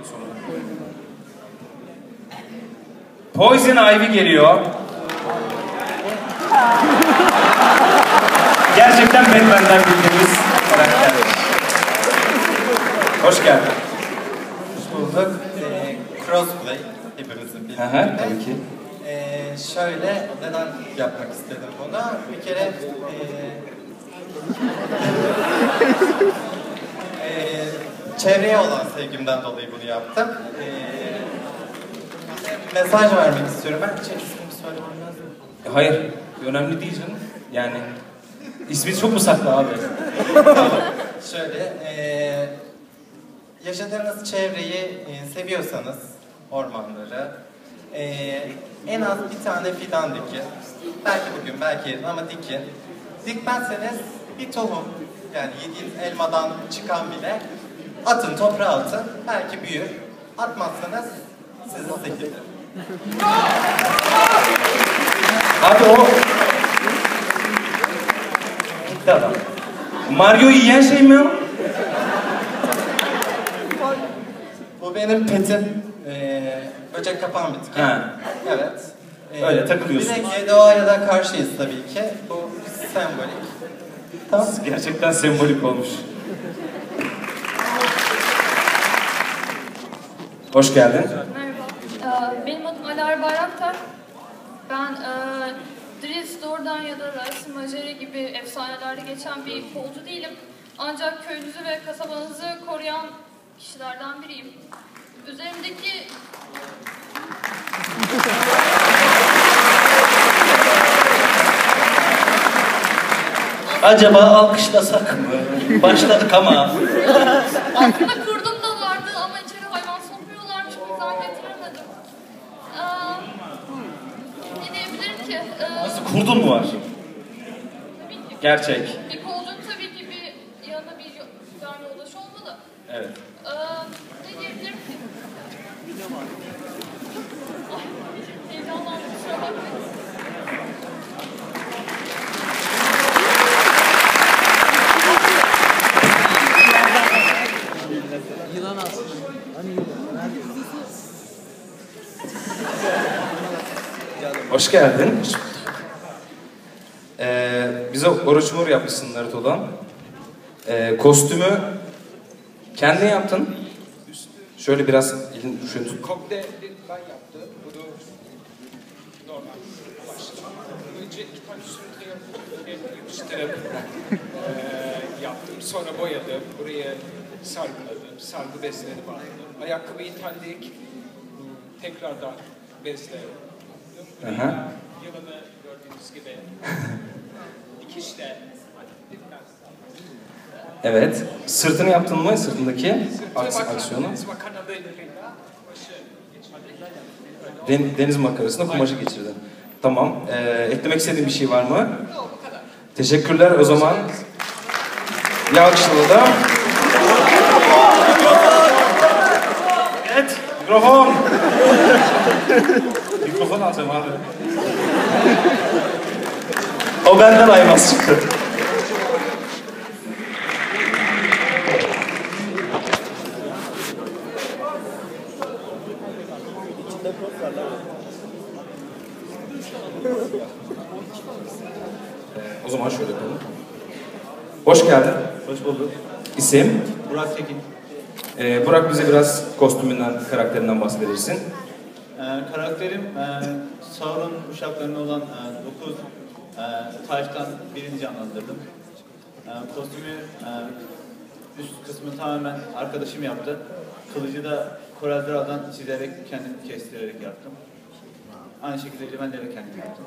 Poison Ivy geliyor. Gerçekten Batman'den bildiğimiz karakter. Hoş geldin. Hoş bulduk. Crossplay hepimizin bildiği. Tabii ki. Şöyle, neden yapmak istedim bunu? Bir kere çevreye olan sevgimden dolayı bunu yaptım. Mesaj vermek istiyorum. Ben ismimi söylemem lazım. Hayır, önemli değil canım. Yani ismi çok mu saklı abi? Şöyle, yaşadığınız çevreyi seviyorsanız, ormanları, en az bir tane fidan dikin. Belki bugün, belki yarın ama dikin. Dikmezseniz bir tohum, yani yediğiniz elmadan çıkan bile atın, toprağa atın. Belki büyür. Atmazsanız sizi zehirler. Abi o... Gitti adam. Mario yiyen şey mi o? Bu benim petim. Böcek kapan bitki. Ha. Evet. Öyle takılıyorsun. Direkt doğaya da karşıyız tabii ki. Bu sembolik. Tamam. Gerçekten sembolik olmuş. Hoş geldin. Merhaba. Benim adım Alar Bayraktar. Ben Dries Dordan ya da Rasim Majeri gibi efsanelerde geçen bir kolcu değilim. Ancak köyünüzü ve kasabanızı koruyan kişilerden biriyim. Üzerimdeki... Acaba alkışlasak mı? Başladık ama. Aslında kurdum da vardı ama içeri hayvan sokmuyorlarmış. O yüzden getiremedim. Ne diyebilirim ki? Nasıl kurdun mu var? Tabii ki. Gerçek. Bir kolcun tabii ki bir yanında bir can yoldaşı olmalı. Evet. Ne diyebilirim ki? Ay, heyecanlandım, kusura bakmayın. Yılan alsın. Hani yılan? Hoş geldin. Bize Oroçmur yapmışsın Naruto'dan. Kostümü kendin yaptın. Şöyle biraz elin şöyle tut. Kokteyl'i ben yaptım. Bunu normal başladım. Önce iki tane sürüntü yapıştırıp yaptım. Sonra boyadım. Buraya sargıladım. Sargı bezleri bağladım. Ayakkabı ithaldik. Tekrardan bezle. Yılanı gördüğünüz gibi dikişle Evet. Sırtını yaptın mı? Sırtındaki aksiyonu. Deniz makarasına kumaşı geçirdin. Tamam. Eklemek istediğin bir şey var mı? Teşekkürler. O zaman bir alkışlayalım. Evet. Mikrofon. Mikrofon alacağım abi. O benden aymaz çıktı. O zaman şöyle yapalım. Hoş geldin. Hoş bulduk. İsim? Burak Tekin. Burak bize biraz kostümünden, karakterinden bahsedebilirsin. Karakterim Sauron uşaklarına olan 9 taştan birini canlandırdım. Kostümü üst kısmı tamamen arkadaşım yaptı. Kılıcı da Corel çizerek, kendim kestirerek yaptım. Aynı şekilde ben de kendim yaptım.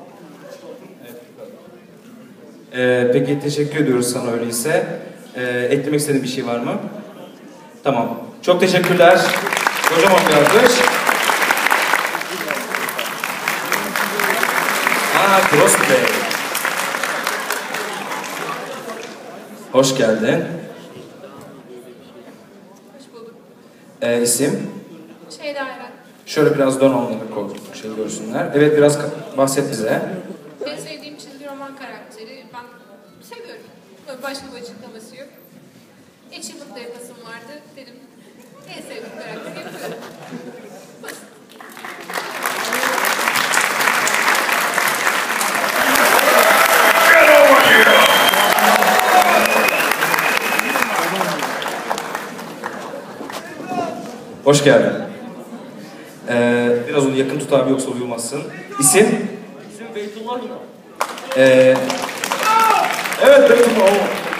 Evet. Peki teşekkür ediyoruz sana öyleyse. Eklemek istediğin bir şey var mı? Tamam. Çok teşekkürler. Kocaman bir alkış. Crossplay. Hoş geldin. Hoş bulduk. İsim? Şeyda Eren. Şöyle biraz dön onları koy, şey görsünler. Evet, biraz bahset bize. En sevdiğim çizgi roman karakteri. Ben seviyorum. Böyle başka bir açıklaması yok. Achievement'da yapasım vardı. Dedim en sevdiğim karakteri yapıyorum. Hoş geldin. Biraz onu yakın tut abi yoksa uyumazsın. İsim? İsim Beytullah İnan. Evet Beytullah.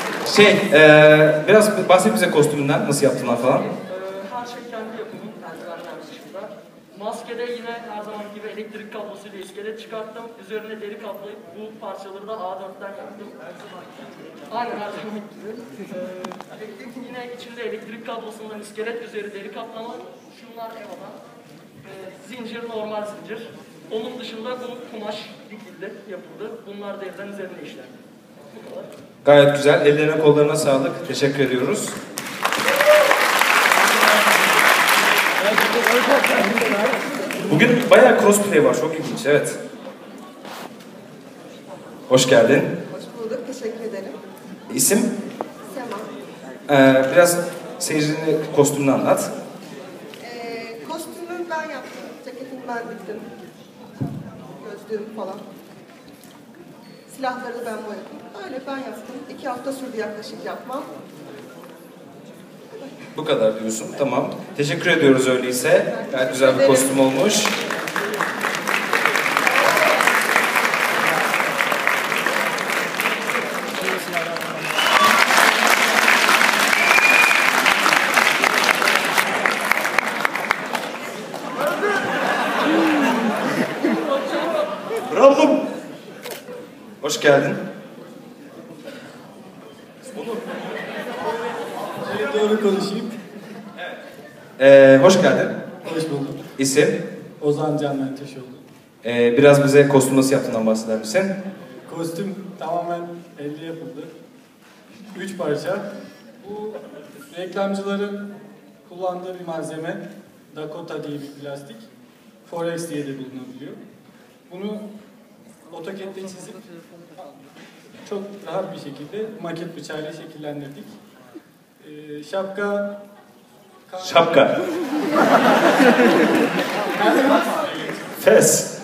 Biraz bahset bize kostümünden, nasıl yaptılar falan. Her şey kendi yapımım, eldivenler dışında. Maskede yine her zaman gibi elektrik kablosuyla iskelet çıkarttım. Üzerine deri kaplayıp bu parçaları da A4'ten yaptım. Aynen her zaman gibi. Yine içinde elektrik kablosundan iskelet, üzeri deri kaplama. Şunlar EVA'dan. Zincir normal zincir. Onun dışında bu kumaş dikildi, yapıldı. Bunlar deriden üzerine işlendi. Bu kadar. Gayet güzel. Ellerine kollarına sağlık. Teşekkür ediyoruz. Bugün bayağı crossplay var. Çok ilginç. Evet. Hoş geldin. Hoş bulduk, teşekkür ederim. İsim? Sema. Biraz seyircinin kostümünü anlat. Kostümü ben yaptım, ceketini ben diktim. Gözlüğüm falan. Silahları da ben boyadım. Öyle ben yaptım. 2 hafta sürdü yaklaşık yapmam. Bu kadar diyorsun. Tamam. Teşekkür ediyoruz öyleyse. Gayet güzel bir kostüm olmuş. Bravo. Hoş geldin. Doğru konuşayım. Hoş geldin. Hoş bulduk. İsim? Ozan Can Menteşoğlu. Biraz bize kostüm nasıl yaptığından bahseder misin? Kostüm tamamen elde yapıldı. 3 parça. Bu reklamcıların kullandığı bir malzeme. Dakota diye bir plastik. Forex diye de bulunabiliyor. Bunu AutoCAD'de çizip çok rahat bir şekilde maket bıçağıyla şekillendirdik. Şapka. Fes.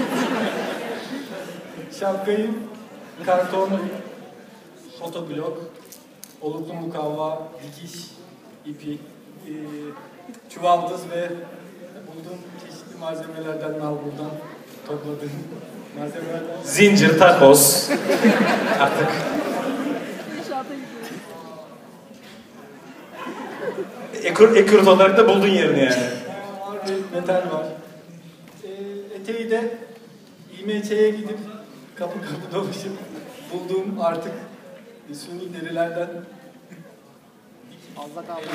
Şapkayı karton, fotoblok, oluklu mukavva, dikiş ipi, çuvaldız ve bulduğum çeşitli malzemelerden, nalburdan topladığım malzemelerden. Zincir, takoz. Artık. Ekürüt olarak da buldun yerini yani. Var bir metal var. Eteği de İMÇ'ye gidip kapı dolaşıp bulduğum artık suni derilerden Allah kaldı.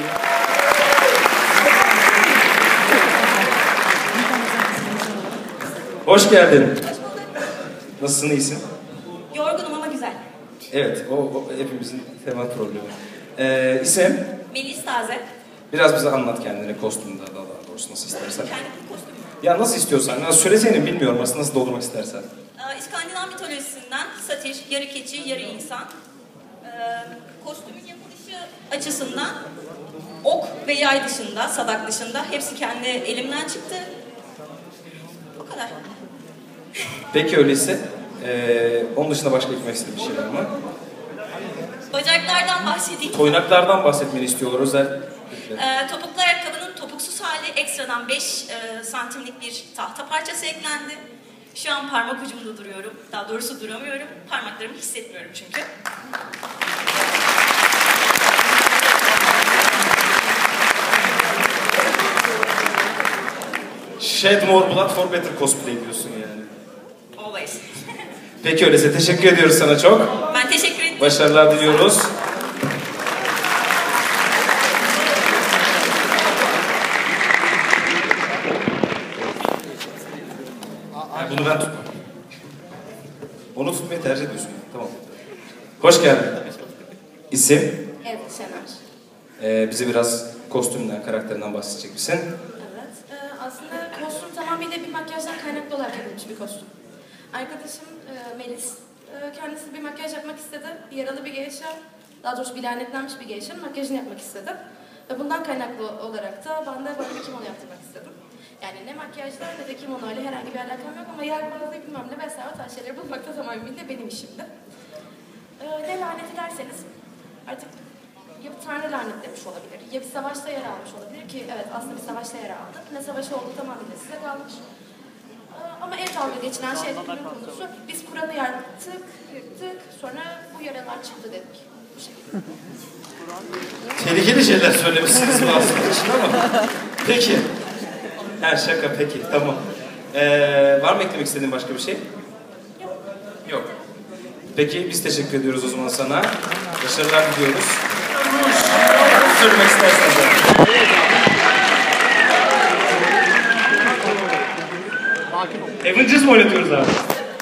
Hoş geldin. Nasılsın, iyisin? Yorgunum ama güzel. Evet, o hepimizin temel problemi. İsim? Melis Taze. Biraz bize anlat kendini kostümde daha doğrusu nasıl istersen. Kendi kostümü. Ya nasıl istiyorsan, ya söylesene bilmiyorum nasıl doldurmak istersen. İskandinav mitolojisinden satir, yarı keçi, yarı insan. Kostümün yapılışı açısından ok ve yay dışında, sadak dışında hepsi kendi elimden çıktı. O kadar. Peki öyleyse, onun dışında başka eklemek istediğin bir şey var mı? Bacaklardan bahsedeyim. Toynaklardan bahsetmeni istiyorlar özel. Topuklu ayakkabının topuksuz hali ekstradan 5 santimlik bir tahta parçası eklendi. Şu an parmak ucumda duruyorum. Daha doğrusu duramıyorum. Parmaklarımı hissetmiyorum çünkü. Shed more blood for better cosplay diyorsun yani. Always. Peki öyleyse teşekkür ediyoruz sana çok. Ben teşekkür ederim. Başarılar diliyoruz. Bunu ben tutmam. Onu tutmayı tercih ediyorsun. Tamam. Hoş geldin. İsim? Evet, Şener. Bize biraz kostümden, karakterinden bahsedecek misin? Evet. Aslında kostüm tamamıyla bir makyajdan kaynaklı olarak yapılmış bir kostüm. Arkadaşım Melis, kendisi bir makyaj yapmak istedi. Yaralı bir geisha, daha doğrusu bir lanetlenmiş bir geisha'nın makyajını yapmak istedi. Ve bundan kaynaklı olarak da ben de böyle bir kimono yaptırmak istedim. Yani ne makyajla ne de kimono ile herhangi bir alakam yok ama yelpaze bilmem ne vesaire o tarz şeyleri bulmakta tamamıyla benim işimdi. Ne laneti derseniz artık Ya bir tanrı lanetlemiş olabilir, ya bir savaşta yer almış olabilir ki evet aslında bir savaşta yer aldı. Ne savaşı olduğu tamamıyla size kalmış. Ama en dalga geçilen şey de filmin konusu. Biz Kur'an'ı yaktık, yıktık, sonra bu yaralar çıktı dedik. Bu şekilde. Tehlikeli şeyler söylemişsiniz bahsetmek için ama. Peki. Ha şaka peki tamam. Var mı eklemek istediğin başka bir şey? Yok. Yok. Peki biz teşekkür ediyoruz o zaman sana. Başarılar diliyoruz. Söylemek isterseniz. Avengers mi oynatıyoruz abi?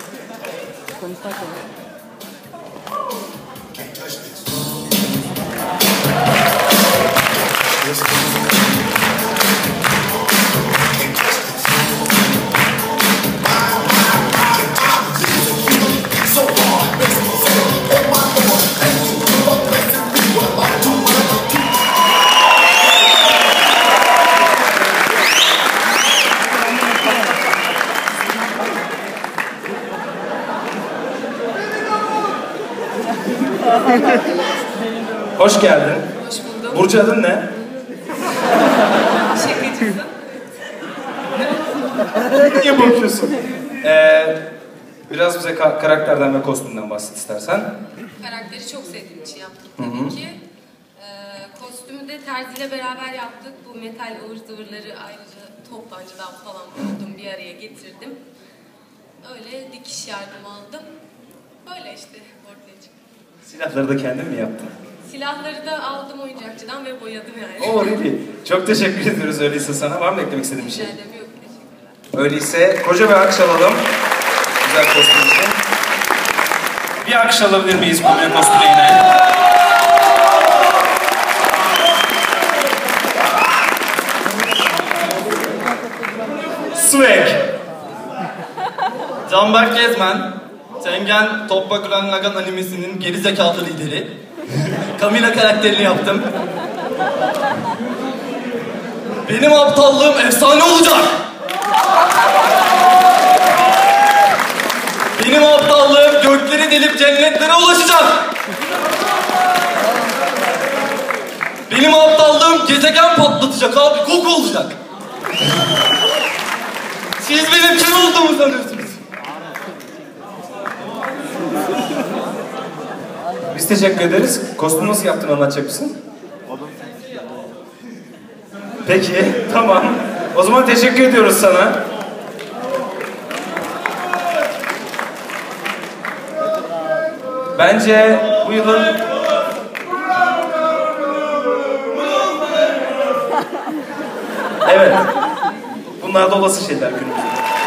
Hoş geldin. Hoş buldum. Burcu adın ne? Şakacısın. Niye bakıyorsun? Biraz bize karakterden ve kostümden bahset istersen. Karakteri çok sevdiğim için yaptım Hı-hı. tabii ki. Kostümü de terziyle beraber yaptık. Bu metal ıvır zıvırları ayrıca toptancıdan falan buldum, bir araya getirdim. Öyle dikiş yardımı aldım. Böyle işte ortaya çıktı. Silahları da kendin mi yaptın? Silahları da aldım oyuncakçıdan ve boyadım yani. Oh really? Çok teşekkür ediyoruz öyleyse sana. Var mı eklemek istediğin bir şey? Rica ederim, yok, teşekkürler. Öyleyse koca bir alkış alalım. Güzel kostüm için. Bir alkış alabilir miyiz konuya kostüme yine? Swag. Canberk Gezmen, Tengen Toppa Gurren Lagann animesinin gerizekalı lideri. Camila karakterini yaptım. Benim aptallığım efsane olacak. Benim aptallığım gökleri delip cennetlere ulaşacak. Benim aptallığım gezegen patlatacak abi, koku olacak. Siz benim kim olduğumu sanıyorsunuz. Biz teşekkür ederiz. Kostümü nasıl yaptığını anlatacak mısın? Peki, tamam. O zaman teşekkür ediyoruz sana. Bence bu yılın... Evet. Bunlar da olası şeyler günümüzde.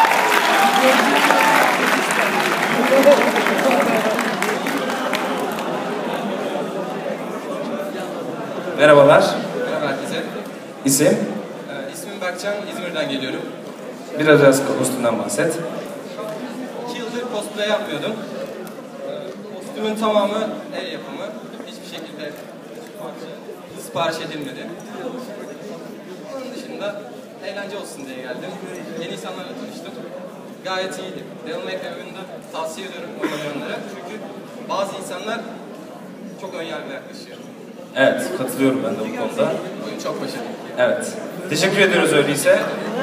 Merhabalar. Merhaba herkese. İsim? İsmim Berkcan, İzmir'den geliyorum. Biraz kostümden bahset. 2 yıldır cosplay yapmıyordum. Kostümün tamamı el yapımı. Hiçbir şekilde sipariş edilmedi. Onun dışında eğlence olsun diye geldim. Yeni insanlarla tanıştım. Gayet iyiydi. Devil May Cry oyununu tavsiye ediyorum oynamayanlara. Çünkü bazı insanlar çok önyargılı yaklaşıyor. Evet, katılıyorum ben de bu konuda. Oyun çok başarılı. Evet. Teşekkür ediyoruz öyleyse.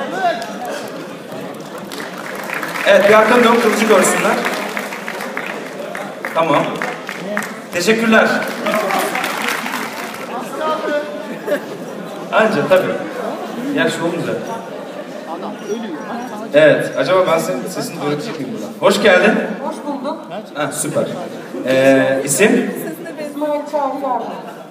Evet, bir arkanı dön, kılıcı görsünler. Tamam. Teşekkürler. Anca tabii. Yaş olunca. Evet, acaba ben senin sesini duyurabilecek miyim buradan? Hoş geldin. Hoş bulduk. Ha, süper. İsim? İsmail Çağrı.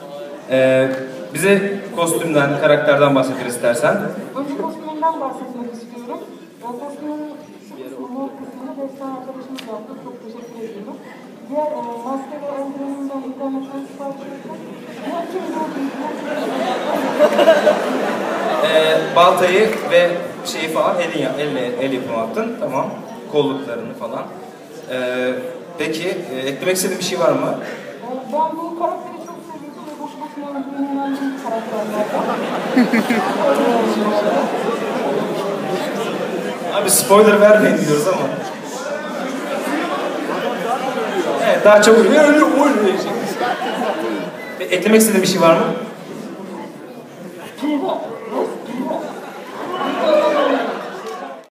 Bize kostümden, karakterden bahsedir istersen. Önce kostümünden bahsetmek istiyorum. Kostümün şu kısmını, Destan arkadaşımız yaptı. Çok teşekkür ediyorum. Diğer maske ve eldivenimden internetten sipariş ettim. Baltayı ve şeyi falan el yapımı attın. Tamam. Kolluklarını falan. Peki, eklemek istediğin bir şey var mı? Ben bu karakteri çok seviyorum ve boşu boşuna öldürülmeyen bir karakterlerden. Abi spoiler vermeyin diyoruz ama. Evet, daha çok Eklemek istediğin bir şey var mı?